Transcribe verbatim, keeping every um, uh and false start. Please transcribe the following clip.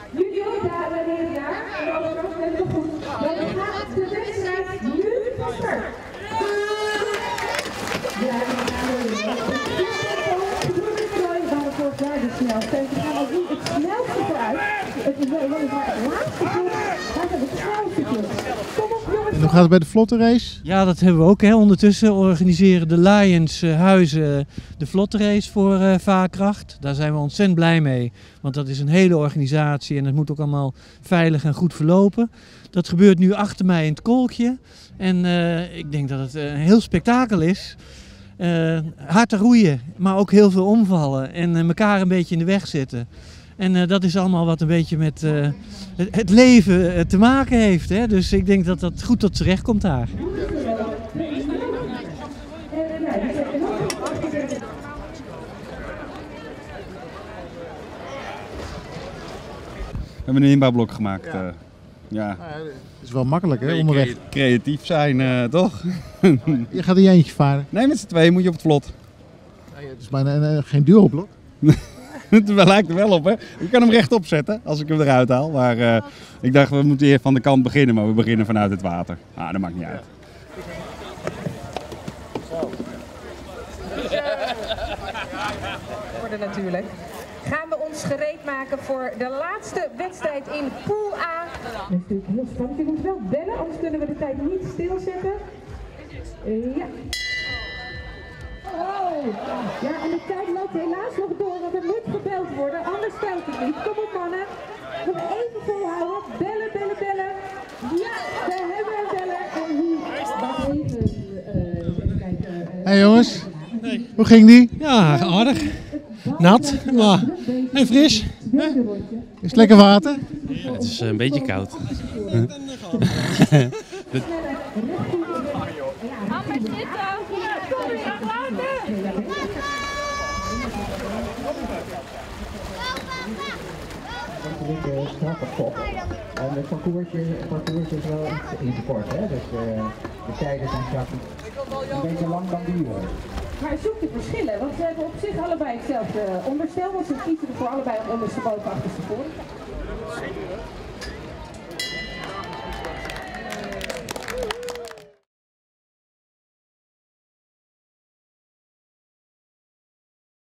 Junior, daar meneer daar. En overigens hebben we goed. Dan gaat de wedstrijd nu van start. Ja, dan gaan we weer. Waarvoor zij de snelste. We gaan ook niet het snelste vooruit. Het is wel weliswaar het laatste punt, maar het snelste punt. Kom op jongens. En hoe gaat het bij de vlotte race? Ja, dat hebben we ook. Hè. Ondertussen organiseren de Lions uh, Huizen de vlotte race voor uh, Vaarkracht. Daar zijn we ontzettend blij mee. Want dat is een hele organisatie en het moet ook allemaal veilig en goed verlopen. Dat gebeurt nu achter mij in het kolkje. En uh, ik denk dat het een heel spektakel is. Uh, hard te roeien, maar ook heel veel omvallen en uh, elkaar een beetje in de weg zitten. En uh, dat is allemaal wat een beetje met uh, het, het leven uh, te maken heeft. Hè? Dus ik denk dat dat goed tot z'n recht komt daar. We hebben een inbouwblok gemaakt. Ja. Uh, ja. Het is wel makkelijk hè, onderweg. Creatief zijn, uh, toch? Je gaat er je eentje varen? Nee, met z'n tweeën moet je op het vlot. Ja, het is bijna uh, geen duoblok. Het lijkt er wel op, hè. Ik kan hem rechtop zetten als ik hem eruit haal. Maar uh, ik dacht, we moeten hier van de kant beginnen, maar we beginnen vanuit het water. Ah, dat maakt niet uit. Worden natuurlijk. Gaan we ons gereed maken voor de laatste wedstrijd in Pool A. Dat is natuurlijk heel spannend. Je moet wel bellen, anders kunnen we de tijd niet stilzetten. Uh, ja. Oh, ja, en de tijd loopt helaas nog door, want er moet gebeld worden, anders telt het niet. Kom op mannen, nog even volhouden, bellen, bellen, bellen. Ja, we hebben een bellen. En hoe, wacht even, uh, even kijken. Uh, hey jongens, nee. Hoe ging die? Ja, aardig. Nat, maar en fris. Huh? Is het lekker water? Ja, het is een beetje koud. En het parcoursje, het parcoursje is wel echt ingekort, hè? Dus uh, de tijden zijn straks een beetje lang dan duren. Maar zoek de verschillen, want ze hebben op zich allebei hetzelfde onderstel, want ze kiezen er voor allebei om ondersteboven achterstevoren.